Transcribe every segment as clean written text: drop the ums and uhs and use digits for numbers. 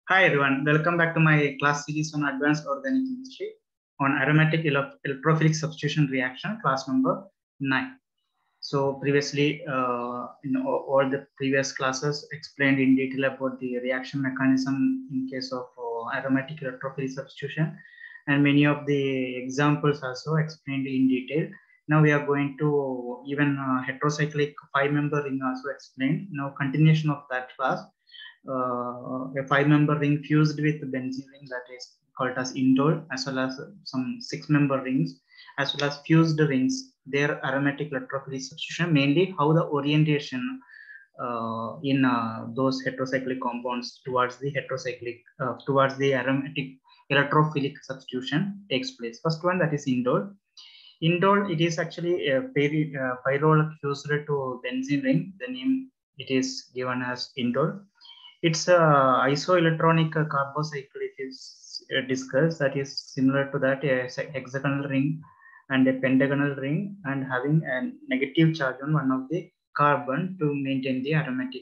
Hi everyone, welcome back to my class series on advanced organic chemistry on aromatic electrophilic substitution reaction, class number 9. So previously, all the previous classes explained in detail about the reaction mechanism in case of aromatic electrophilic substitution, and many of the examples also explained in detail. Now we are going to even heterocyclic 5-member ring also explained. Now continuation of that class. A 5-member ring fused with benzene ring, that is called as indole, as well as some 6-member rings, as well as fused rings, their aromatic electrophilic substitution, mainly how the orientation in those heterocyclic compounds towards the aromatic electrophilic substitution takes place. First one, that is indole. Indole, it is actually a pyrrole fused to benzene ring. The name it is given as indole. It's a isoelectronic carbocycle. It is discussed that is similar to that a hexagonal ring and a pentagonal ring, and having a negative charge on one of the carbon to maintain the aromatic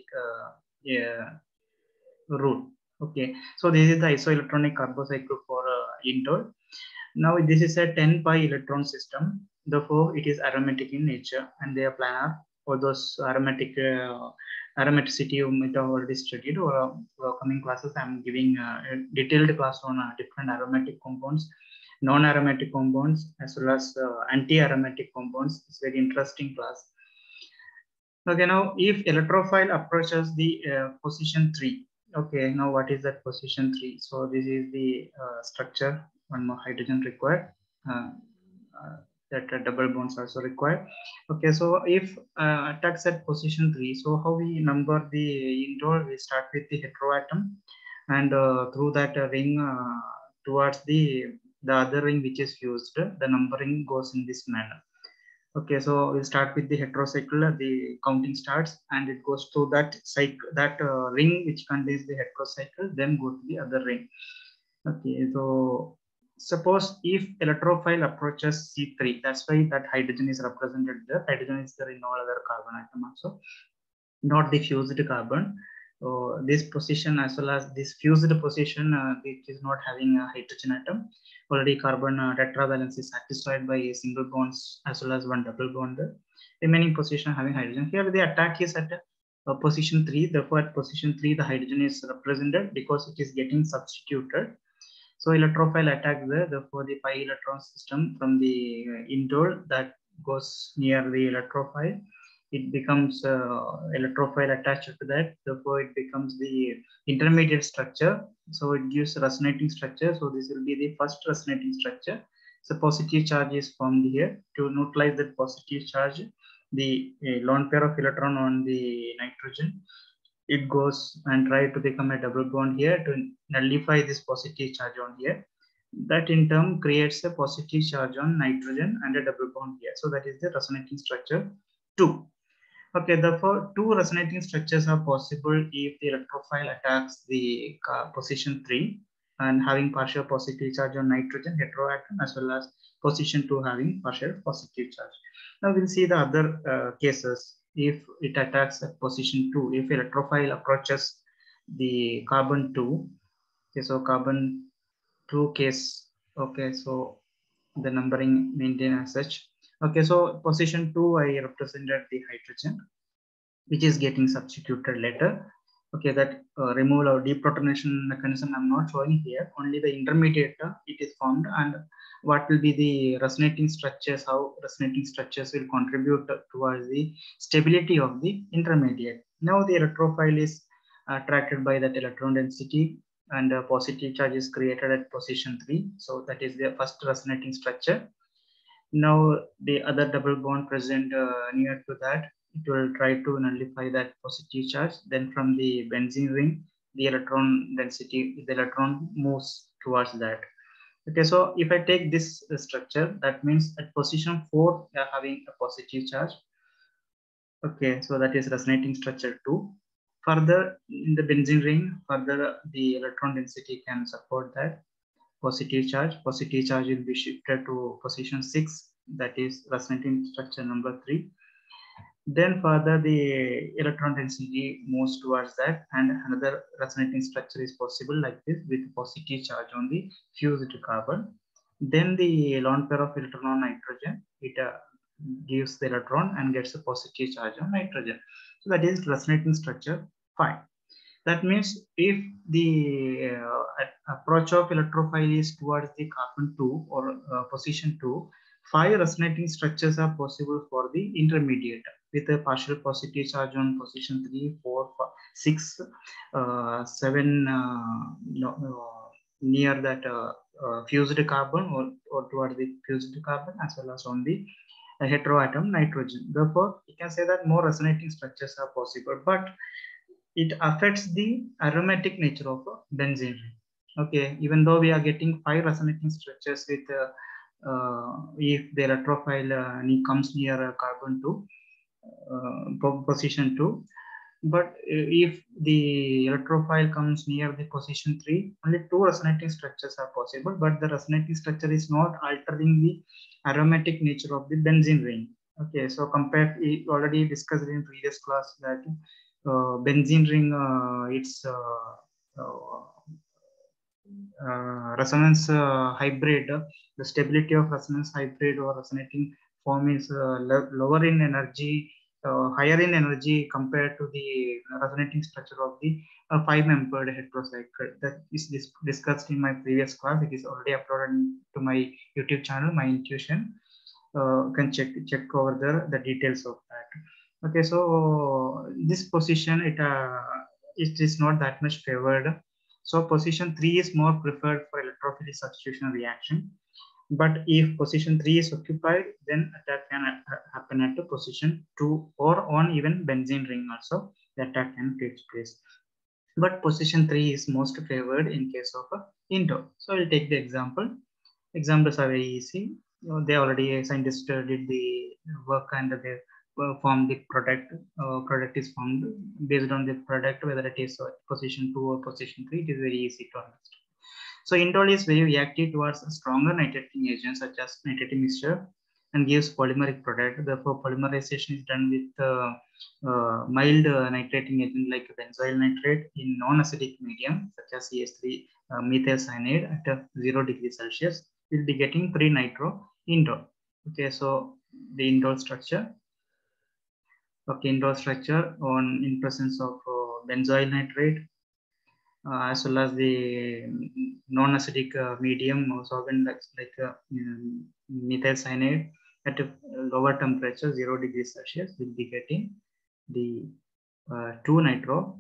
route. Okay, so this is the isoelectronic carbocycle for indole. Now this is a 10 pi electron system. Therefore, it is aromatic in nature, and they are planar. For those aromaticity you might have already studied, or coming classes I'm giving a detailed class on different aromatic compounds, non-aromatic compounds, as well as anti-aromatic compounds. It's very interesting class. Okay, now if electrophile approaches the position 3. Okay, now what is that position 3? So this is the structure, one more hydrogen required. That double bonds also required. Okay, so if attacks at position 3, so how we number the indole? We start with the heteroatom, and through that ring towards the other ring which is fused, the numbering goes in this manner. Okay, so we'll start with the heterocycle. The counting starts, and it goes to that cycle, that ring which contains the heterocycle, then go to the other ring. Okay, so suppose if electrophile approaches C3, that's why that hydrogen is represented there. Hydrogen is there in all other carbon atom also, not the fused carbon. So this position, as well as this fused position, it is not having a hydrogen atom. Already carbon tetravalence is satisfied by single bonds as well as one double bond. Remaining position having hydrogen. Here the attack is at position 3. Therefore, at position 3, the hydrogen is represented because it is getting substituted. So electrophile attack there. Therefore, the pi electron system from the indole that goes near the electrophile, it becomes electrophile attached to that. Therefore, it becomes the intermediate structure. So it gives resonating structure. So this will be the first resonating structure. So positive charge is formed here. To neutralize that positive charge, the lone pair of electron on the nitrogen, it goes and try to become a double bond here to nullify this positive charge on here. That in turn creates a positive charge on nitrogen and a double bond here. So that is the resonating structure 2. Okay, therefore, 2 resonating structures are possible if the electrophile attacks the position 3 and having partial positive charge on nitrogen heteroatom, as well as position 2 having partial positive charge. Now we'll see the other cases. If it attacks at position 2, if electrophile approaches the carbon 2, okay, so carbon 2 case, okay, so the numbering maintained as such. Okay, so position 2, I represented the hydrogen, which is getting substituted later. Okay, that removal or deprotonation mechanism I'm not showing here, only the intermediate it is formed, and what will be the resonating structures, how resonating structures will contribute towards the stability of the intermediate. Now the electrophile is attracted by that electron density, and a positive charge is created at position 3. So that is the first resonating structure. Now the other double bond present near to that, it will try to nullify that positive charge. Then from the benzene ring, the electron density, the electron moves towards that. Okay, so if I take this structure, that means at position 4, they are having a positive charge. Okay, so that is resonating structure 2. Further in the benzene ring, further the electron density can support that positive charge. Positive charge will be shifted to position 6, that is resonating structure number 3. Then further the electron density moves towards that, and another resonating structure is possible like this with positive charge on the fused carbon. Then the lone pair of electron on nitrogen, it gives the electron and gets a positive charge on nitrogen. So that is resonating structure 5. That means if the approach of electrophile is towards the carbon 2 or position 2, 5 resonating structures are possible for the intermediate with a partial positive charge on position 3, 4, 5, 6, 7 near that fused carbon or towards the fused carbon, as well as on the heteroatom nitrogen. Therefore, you can say that more resonating structures are possible, but it affects the aromatic nature of a benzene ring. Okay, even though we are getting 5 resonating structures with if the electrophile comes near carbon 2, position 2, but if the electrophile comes near the position 3, only 2 resonating structures are possible, but the resonating structure is not altering the aromatic nature of the benzene ring. Okay, so compared, we already discussed in previous class that benzene ring, its resonance hybrid, the stability of resonance hybrid or resonating form is lower in energy, higher in energy compared to the resonating structure of the 5-membered heterocycle. That is discussed in my previous class. It is already uploaded to my YouTube channel, My Intuition. Can check over there the details of that. Okay, so this position, it is not that much favored. So position 3 is more preferred for electrophilic substitution reaction. But if position 3 is occupied, then attack can happen at position 2 or on even benzene ring also. The attack can take place. But position 3 is most favored in case of indole. So I'll take the example. Examples are very easy. They already scientists did the work and they formed the product. Product is formed based on the product, whether it is position 2 or position 3. It is very easy to understand. So indole is very reactive towards stronger nitrating agents such as nitrating mixture and gives polymeric product. Therefore, polymerization is done with mild nitrating agent like benzoyl nitrate in non-acidic medium such as CH3 methyl cyanide at 0 degrees Celsius. We'll be getting 3-nitro indole. Okay, so the indole structure. Okay, indole structure in presence of benzoyl nitrate, as well as the non-acidic medium or solvent like methyl cyanide at a lower temperature, 0 degrees Celsius, will be getting the 3-nitro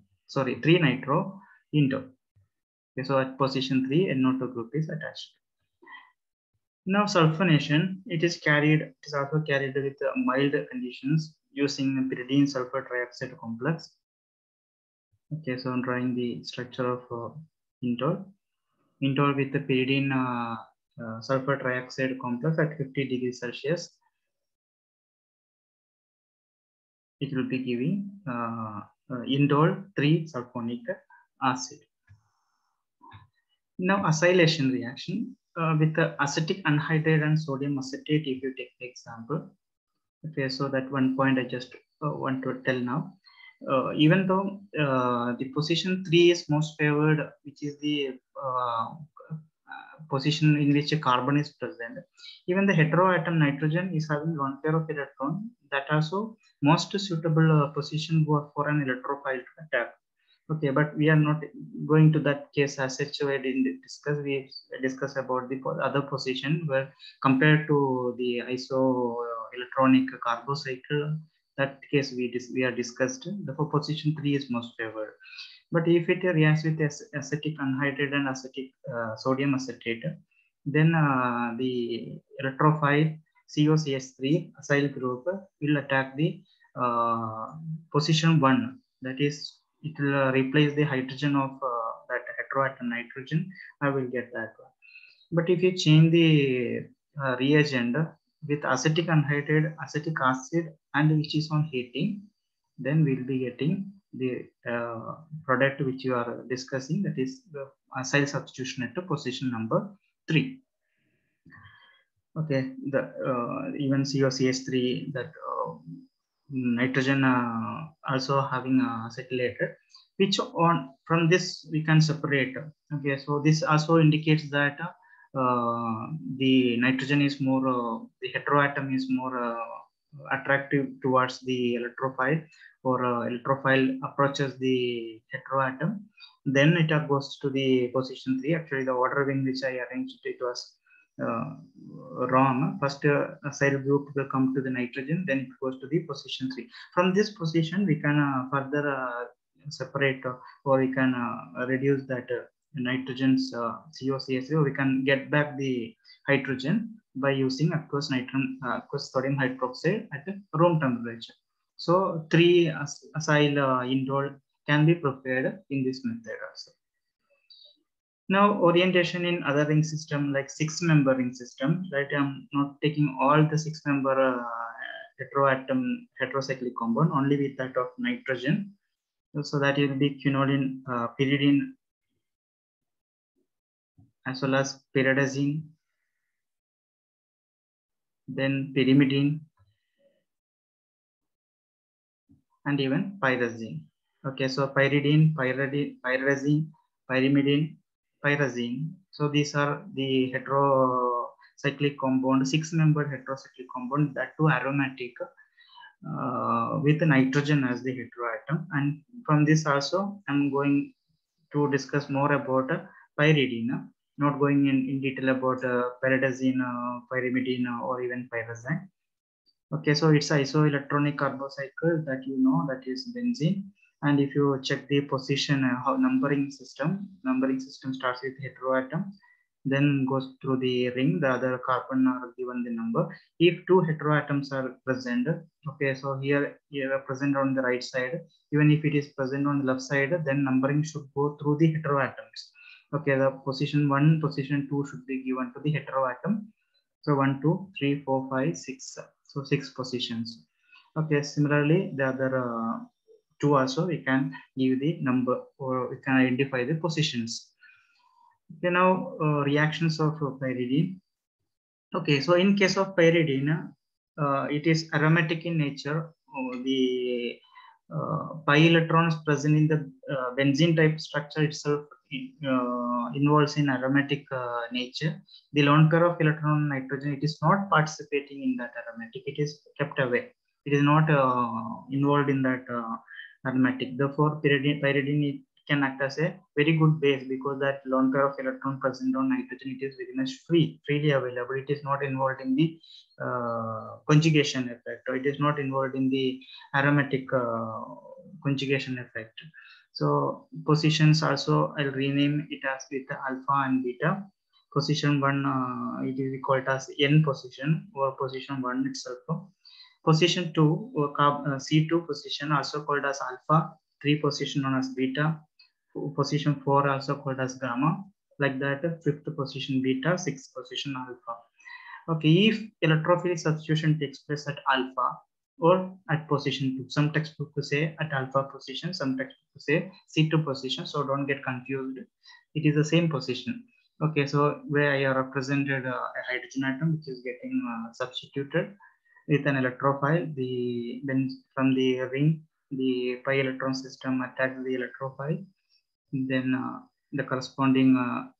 indole. Okay, so at position 3, NO2 group is attached. Now sulfonation, it is also carried with mild conditions using pyridine sulfur trioxide complex. Okay, so I'm drawing the structure of indole. Indole with the pyridine sulfur trioxide complex at 50 degrees Celsius. It will be giving indole 3-sulfonic acid. Now acylation reaction with the acetic anhydride and sodium acetate, if you take the example. Okay, so that one point I just want to tell now. Even though the position 3 is most favored, which is the position in which a carbon is present, even the heteroatom nitrogen is having 1 pair of electron. That also most suitable position for an electrophile to attack. Okay, but we are not going to that case as such. We didn't discuss. We discuss about the other position where compared to the iso electronic carbocycle, that case we are discussed. Therefore, position 3 is most favored. But if it reacts with acetic anhydride and acetic sodium acetate, then the electrophile COCH3 acyl group will attack the position 1. That is, it will replace the hydrogen of that heteroatom nitrogen. I will get that one. But if you change the reagent with acetic anhydride, acetic acid, and which is on heating, then we'll be getting the product which you are discussing, that is the acyl substitution at position number 3. Okay, the even COCH3 that nitrogen also having acetylated, which on from this we can separate. Okay, so this also indicates that the nitrogen is more, the heteroatom is more attractive towards the electrophile, or electrophile approaches the heteroatom. Then it goes to the position 3. Actually, the order in which I arranged it was uh, wrong. First, a cyl group will come to the nitrogen, then it goes to the position 3. From this position, we can further separate, or we can reduce that nitrogen's COCS, we can get back the hydrogen by using aqueous sodium hydroxide at room temperature. So 3 acyl indole can be prepared in this method also. Now, orientation in other ring system, like 6-member ring system, right? I'm not taking all the 6-member heterocyclic compound, only with that of nitrogen. So that will be quinoline, pyridine, as well as pyridazine, then pyrimidine, and even pyrazine. Okay, so pyridine, pyrazine, pyrimidine, pyrazine. So these are the heterocyclic compound, 6-member heterocyclic compound, that too aromatic, with nitrogen as the heteroatom. And from this also, I'm going to discuss more about pyridine, not going in detail about pyridazine, pyrimidine, or even pyrazine. Okay, so it's isoelectronic carbocycle that you know, that is benzene. And if you check the position, how numbering system starts with heteroatom, then goes through the ring. The other carbon are given the number. If 2 heteroatoms are present, okay, so here present on the right side. Even if it is present on the left side, then numbering should go through the heteroatoms. Okay, the position 1, position 2 should be given to the heteroatom. So 1, 2, 3, 4, 5, 6. So 6 positions. Okay, similarly, the other 2 also we can give the number, or we can identify the positions. Okay, now reactions of pyridine. Okay, so in case of pyridine, it is aromatic in nature. The pi electrons present in the benzene type structure itself involves in aromatic nature. The lone pair of electron nitrogen, it is not participating in that aromatic. It is kept away. It is not involved in that aromatic. Therefore, pyridine can act as a very good base, because that lone pair of electron present on nitrogen, it is very much freely available. It is not involved in the conjugation effect, or it is not involved in the aromatic conjugation effect. So positions also, I'll rename it as with alpha and beta. Position 1, it is called as N position, or position 1 itself. Position 2, C2 position, also called as alpha. 3 position known as beta. Position 4 also called as gamma. Like that, 5th position beta, 6th position alpha. Okay, if electrophilic substitution takes place at alpha or at position 2, some textbook to say at alpha position, some textbook to say C2 position, so don't get confused. It is the same position. Okay, so where I represented a hydrogen atom which is getting substituted with an electrophile, then from the ring, the pi electron system attacks the electrophile, then the corresponding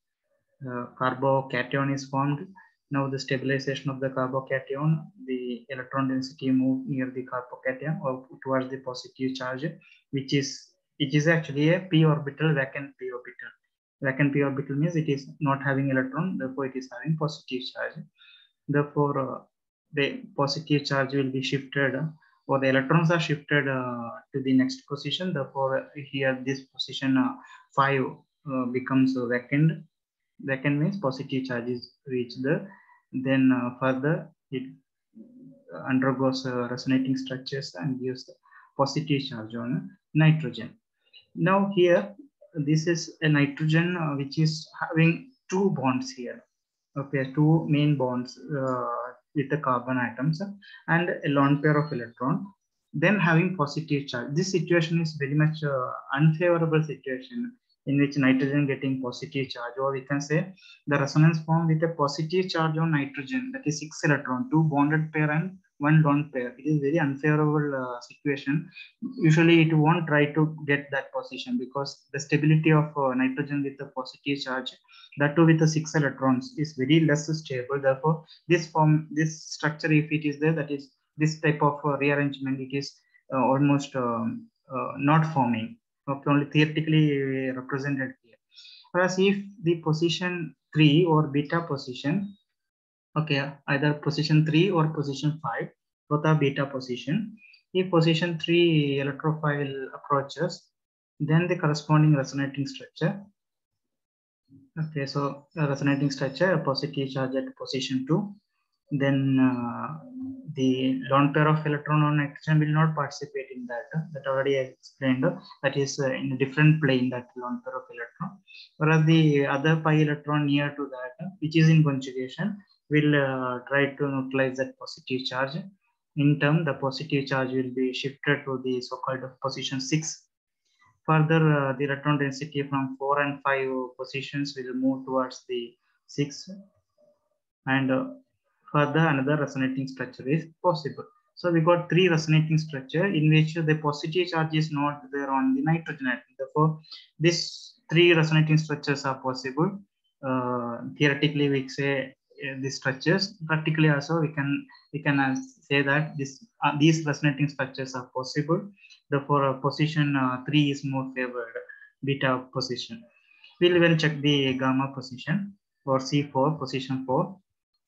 carbocation is formed. Now the stabilization of the carbocation, the electron density move near the carbocation or towards the positive charge, which is actually a p orbital, vacant p orbital. Vacant p orbital means it is not having electron, therefore it is having positive charge. Therefore, the positive charge will be shifted, or the electrons are shifted to the next position. Therefore, here this position 5 becomes vacant. Vacant means positive charge is reached there. Then further it undergoes resonating structures and gives the positive charge on nitrogen. Now here, this is a nitrogen which is having 2 bonds here. Okay, 2 main bonds with the carbon atoms and a lone pair of electron, then having positive charge. This situation is very much unfavorable situation, in which nitrogen getting positive charge, or we can say the resonance form with a positive charge on nitrogen, that is 6 electron, 2 bonded pair and one lone pair. It is very unfavorable situation. Usually it won't try to get that position because the stability of nitrogen with the positive charge, that too with the 6 electrons, is very less stable. Therefore, this structure, if it is there, that is this type of rearrangement, it is almost not forming. Okay, only theoretically represented here. Whereas if the position 3 or beta position, okay, either position 3 or position 5, both are beta position. If position 3 electrophile approaches, then the corresponding resonating structure. Okay, so a resonating structure, a positive charge at position 2. Then the lone pair of electron on nitrogen will not participate in that. That already I explained. That is in a different plane, that lone pair of electron. Whereas the other pi electron near to that, which is in conjugation, will try to neutralize that positive charge. In turn, the positive charge will be shifted to the so-called position 6. Further, the electron density from 4 and 5 positions will move towards the 6. And further, another resonating structure is possible. So we got 3 resonating structure in which the positive charge is not there on the nitrogen atom. Therefore, these 3 resonating structures are possible. Theoretically, we say these structures. Practically, also we can say that these resonating structures are possible. Therefore, position 3 is more favored, beta position. We'll even check the gamma position or C4, position 4.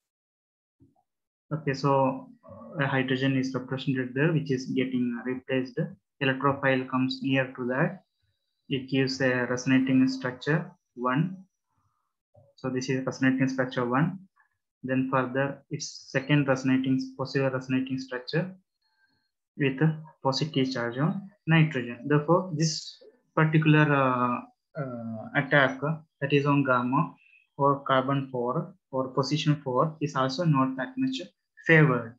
Okay, so a hydrogen is represented there, which is getting replaced. Electrophile comes near to that. It gives a resonating structure 1. So this is resonating structure 1. Then further, its second possible resonating structure with a positive charge on nitrogen. Therefore, this particular attack, that is on gamma or carbon 4 or position 4, is also not that much favored.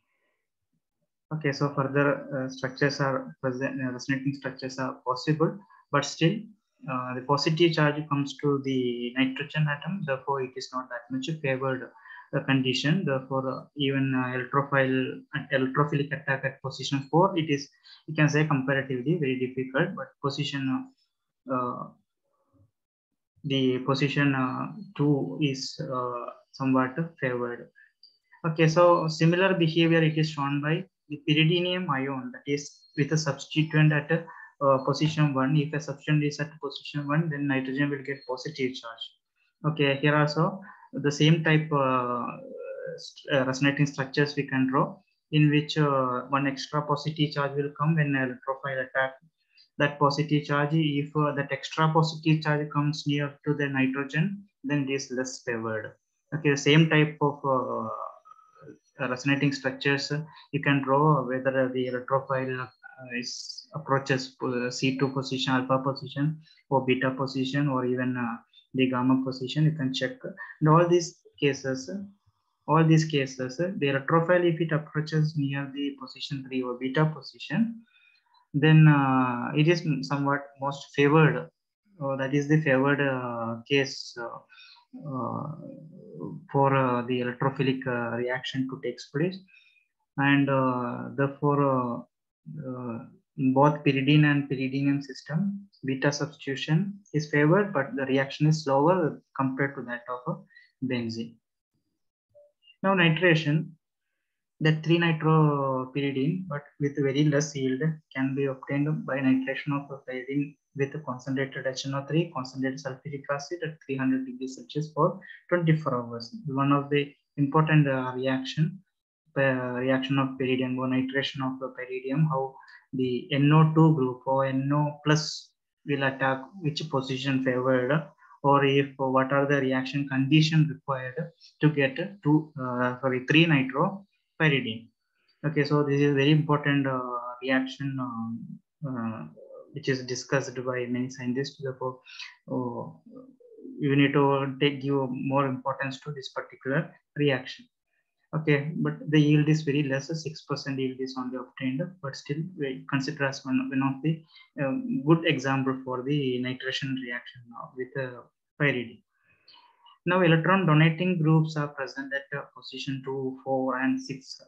Okay, so further structures are present, resonating structures are possible, but still the positive charge comes to the nitrogen atom. Therefore, it is not that much favored condition. Therefore, even electrophilic attack at position 4, it is, you can say, comparatively very difficult. But position the position 2 is somewhat favored. Okay, so similar behavior it is shown by the pyridinium ion, that is with a substituent at position 1. If a substituent is at position 1, then nitrogen will get positive charge. Okay, here also the same type resonating structures we can draw, in which one extra positive charge will come when electrophile attack that positive charge. If that extra positive charge comes near to the nitrogen, then it is less favored. Okay, same type of resonating structures you can draw, whether the electrophile is approaches C2 position, alpha position, or beta position, or even the gamma position. You can check. In all these cases, the electrophile, if it approaches near the position 3 or beta position, then it is somewhat most favored. That is the favored case for the electrophilic reaction to take place. And therefore, in both pyridine and pyridinium system, beta substitution is favored, but the reaction is slower compared to that of a benzene. Now, nitration, that 3-nitropyridine, but with very less yield, can be obtained by nitration of pyridine with concentrated HNO3, concentrated sulfuric acid at 300 degrees Celsius for 24 hours. One of the important reaction of pyridine or nitration of the pyridium, how the NO2 group or NO plus will attack which position favored, or if what are the reaction conditions required to get to 3-nitropyridine. Okay, so this is very important reaction which is discussed by many scientists. Therefore, you need to give more importance to this particular reaction. Okay, but the yield is very less, 6% yield is only obtained, but still we consider as one of the good example for the nitration reaction with pyridine. Now, electron donating groups are present at position 2, 4, and 6.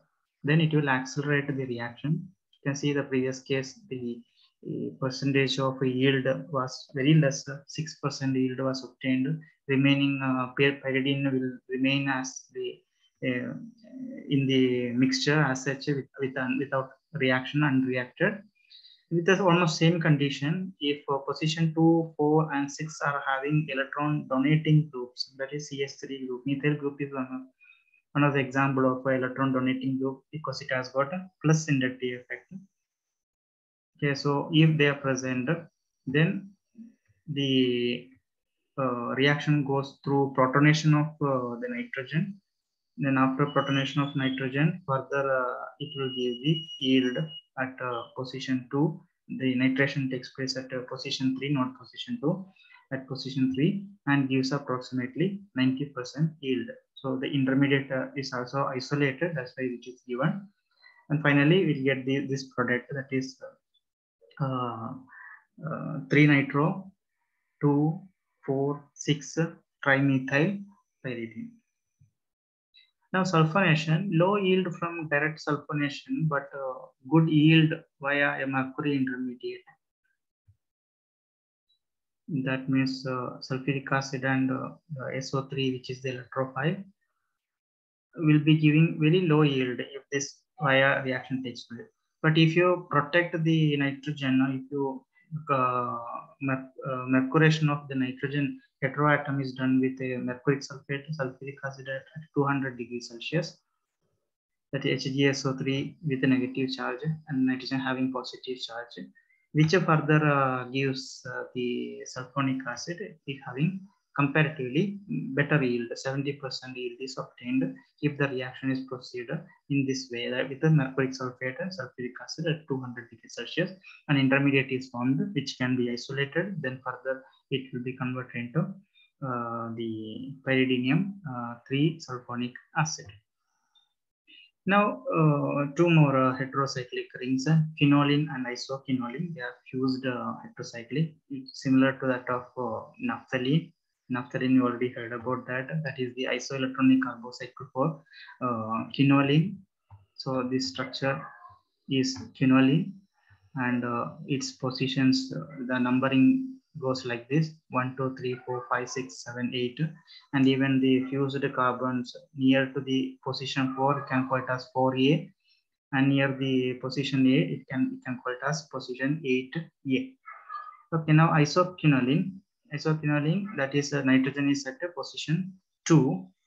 then it will accelerate the reaction. You can see the previous case, the percentage of yield was very less, 6% yield was obtained. Remaining pyridine will remain as the in the mixture as such without reaction, unreacted. With the almost same condition, if position 2, 4, and 6 are having electron donating groups, that is CH3 group. Methyl group is one of the example of electron donating group because it has got a plus inductive effect. Okay, so if they are present, then the reaction goes through protonation of the nitrogen. Then after protonation of nitrogen, further it will give the yield at position 2. The nitration takes place at position 3, not position 2, at position 3, and gives approximately 90% yield. So the intermediate is also isolated, that's why it is given. And finally, we'll get this product, that is 3-nitro 2,4,6 trimethyl pyridine. Now sulfonation, low yield from direct sulfonation, but good yield via a mercury intermediate. That means sulfuric acid and SO3, which is the electrophile, will be giving very low yield if this via reaction takes place. But if you protect the nitrogen, if you mercuration of the nitrogen heteroatom is done with a mercuric sulfate, sulfuric acid at 200 degrees Celsius, that is HgSO3 with a negative charge and nitrogen having positive charge, which further gives the sulfonic acid having comparatively better yield. 70% yield is obtained if the reaction is proceeded in this way, with the mercuric sulfate and sulfuric acid at 200 degrees Celsius. An intermediate is formed which can be isolated. Then further it will be converted into the pyridinium 3 sulfonic acid. Now, two more heterocyclic rings, quinoline and isoquinoline. They are fused heterocyclic, similar to that of naphthalene. Naphthalene, you already heard about that. That is the isoelectronic carbocycle for quinoline. So this structure is quinoline, and its positions, the numbering goes like this: 1, 2, 3, 4, 5, 6, 7, 8, and even the fused carbons near to the position 4 can call it as 4A, and near the position A it can call it as position 8A. Okay, now isoquinoline, that is nitrogen is at position 2,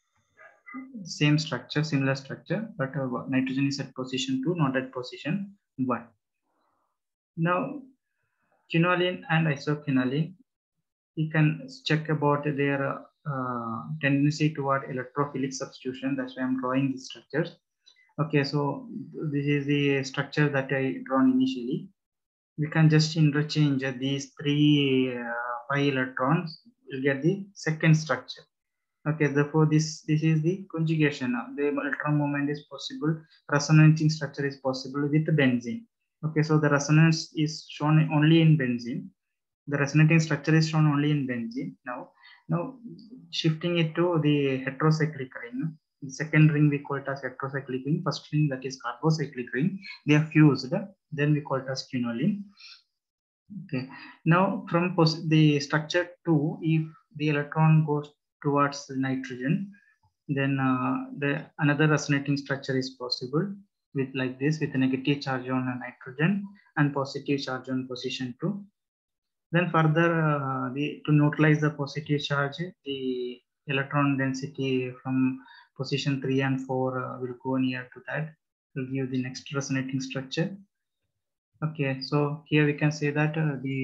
same structure, similar structure, but nitrogen is at position 2, not at position 1. Now, quinoline and isoquinoline, we can check about their tendency toward electrophilic substitution. That's why I'm drawing these structures. Okay, so this is the structure that I drawn initially. We can just interchange these 3 pi electrons, you'll get the second structure. Okay, therefore this is the conjugation. The electron movement is possible, resonating structure is possible with benzene. Okay, so the resonance is shown only in benzene. The resonating structure is shown only in benzene. Now shifting it to the heterocyclic ring. The second ring we call it as heterocyclic ring. First ring, that is carbocyclic ring, they are fused. Then we call it as quinoline. Okay. Now from the structure 2, if the electron goes towards the nitrogen, then another resonating structure is possible with like this, with a negative charge on a nitrogen and positive charge on position 2. Then further, to neutralize the positive charge, the electron density from position 3 and 4 will go near to that, will give the next resonating structure. Okay, so here we can say that the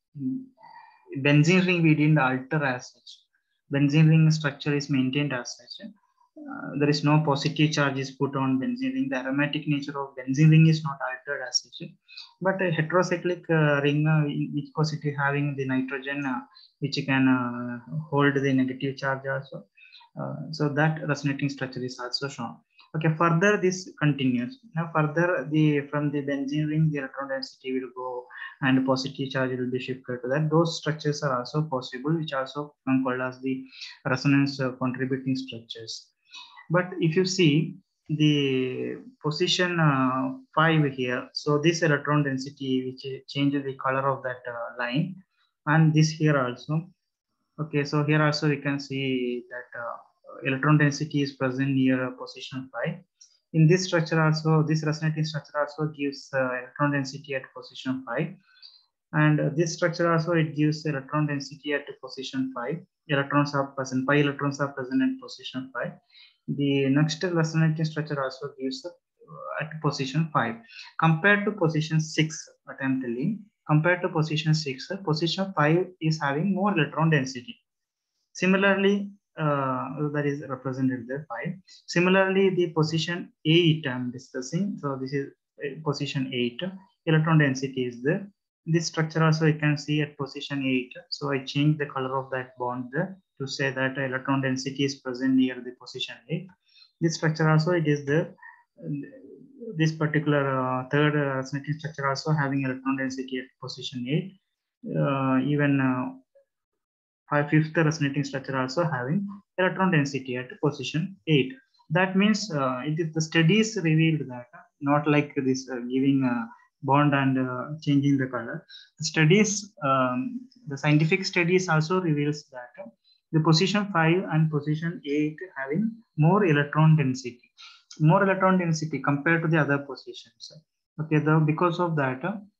benzene ring we didn't alter as such. Benzene ring structure is maintained as such. There is no positive charge is put on benzene ring. The aromatic nature of benzene ring is not altered as such. But a heterocyclic ring, which positive having the nitrogen, which can hold the negative charge also. So that resonating structure is also shown. Okay, further this continues. Now further, from the benzene ring, the electron density will go and positive charge will be shifted to that. Those structures are also possible, which also called as the resonance contributing structures. But if you see, the position 5 here. So this electron density, which changes the color of that line, and this here also. Okay, so here also we can see that electron density is present near position 5. In this structure also, this resonating structure also gives electron density at position 5. And this structure also, it gives electron density at position 5. Electrons are present, 5 electrons are present in position 5. The next resonating structure also gives at position 5. Compared to position 6, what I am telling, compared to position 6, position 5 is having more electron density. Similarly, that is represented there 5. Similarly, the position 8 I am discussing. So this is position 8. Electron density is there. This structure also you can see at position 8. So I changed the color of that bond there to say that electron density is present near the position 8. This structure also it is there. This particular third resonating structure also having electron density at position 8. Even fifth resonating structure also having electron density at position 8. That means it is the studies revealed that not like this giving a bond and changing the color. The studies, the scientific studies also reveals that the position 5 and position 8 having more electron density compared to the other positions. Okay, because of that,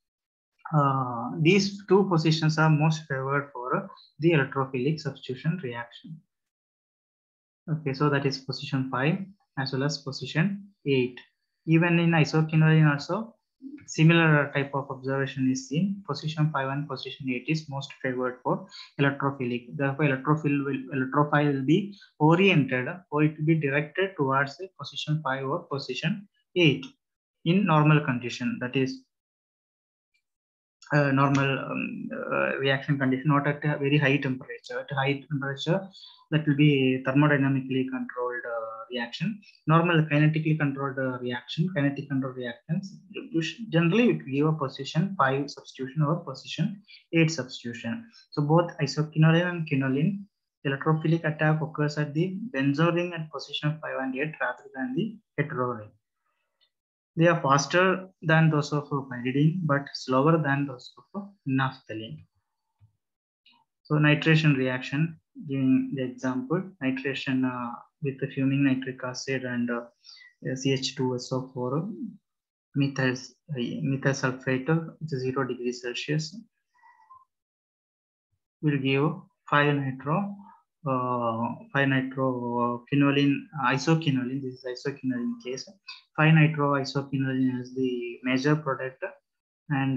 these two positions are most favored for the electrophilic substitution reaction. Okay, so that is position 5 as well as position 8. Even in isoquinoline also, similar type of observation is seen. Position 5 and position 8 is most favored for electrophilic. Therefore, electrophile will be oriented or it will be directed towards the position 5 or position 8 in normal condition. That is normal reaction condition, not at a very high temperature. At high temperature, that will be thermodynamically controlled reaction. Normal kinetically controlled reaction, kinetic controlled reactions, generally it will give a position 5 substitution or position 8 substitution. So both isoquinoline and quinoline, electrophilic attack occurs at the benzo ring at position 5 and 8 rather than the hetero ring. They are faster than those of pyridine, but slower than those of naphthalene. So nitration reaction, giving the example, nitration with the fuming nitric acid and CH2SO4, methyl sulfate, which is 0 degrees Celsius, will give 5-nitro quinoline, isoquinoline. This is isoquinoline case. 5-nitro isoquinoline is the major product, and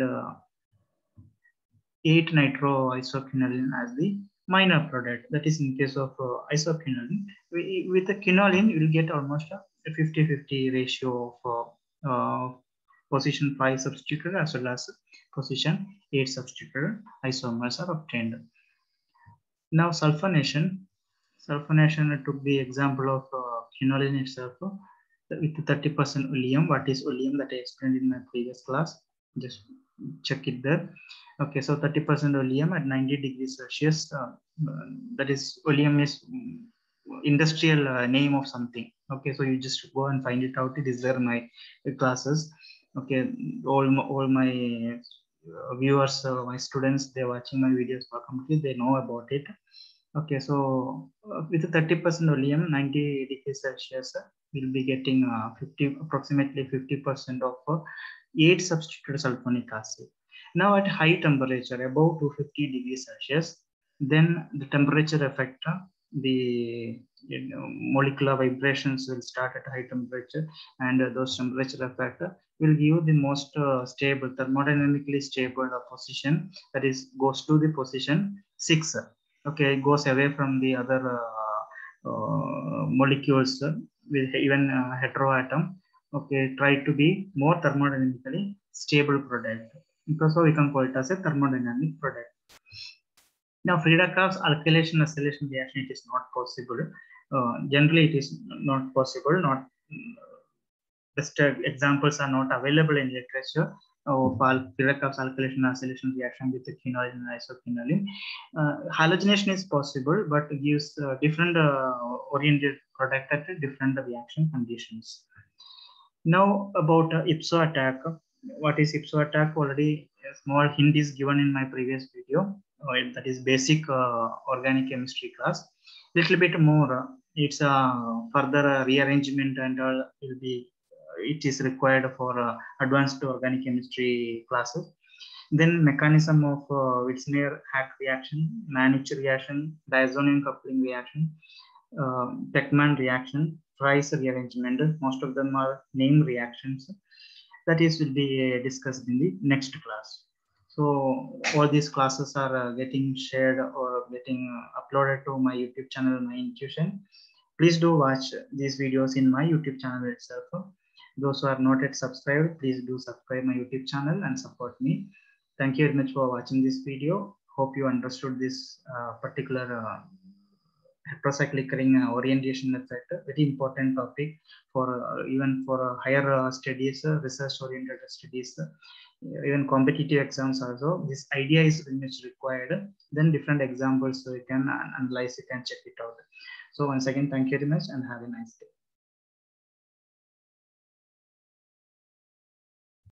8-nitro isoquinoline as the minor product. That is in case of isoquinoline. With the quinoline, you will get almost a 50-50 ratio of position 5 substituted as well as position 8 substituted isomers are obtained. Now sulfonation. Sulfonation took the example of quinoline itself with 30% oleum. What is oleum? That I explained in my previous class. Just check it there. Okay, so 30% oleum at 90 degrees Celsius. That is, oleum is industrial name of something. Okay, so you just go and find it out. It is there in my classes. Okay, all my viewers, my students, they're watching my videos for complete, they know about it. Okay, so with 30% oleum, 90 degrees Celsius, we'll be getting approximately 50% of 8 substituted sulfonic acid. Now at high temperature, above 250 degrees Celsius, then the temperature effect, the molecular vibrations will start at high temperature, and those temperature effect will give the most stable, thermodynamically stable position, that is goes to the position 6. Okay, it goes away from the other molecules with even heteroatom. Okay, try to be more thermodynamically stable product. Because so we can call it as a thermodynamic product. Now, Friedel-Crafts alkylation acylation reaction, it is not possible. Generally, it is not possible. Not best examples are not available in literature of Friedel-Crafts alkylation acylation reaction with the quinoline and isoquinoline. Halogenation is possible, but gives different product at different reaction conditions. Now about IPSO attack. What is IPSO attack? Already a small hint is given in my previous video. That is basic organic chemistry class. Little bit more. It's further rearrangement and will be. It is required for advanced organic chemistry classes. Then mechanism of Witzner-Hack reaction, Mannich reaction, diazonium coupling reaction, Beckmann reaction, Price rearrangement. Most of them are name reactions. That is will be discussed in the next class. So all these classes are getting shared or getting uploaded to my YouTube channel, My Intuition. Please do watch these videos in my YouTube channel itself. Those who are not yet subscribed, please do subscribe my YouTube channel and support me. Thank you very much for watching this video. Hope you understood this particular heterocyclic ring orientation effect. Very important topic for even for higher studies, research oriented studies, even competitive exams also. This idea is very much required. Then different examples, so you can analyze, you can check it out. So once again, thank you very much and have a nice day.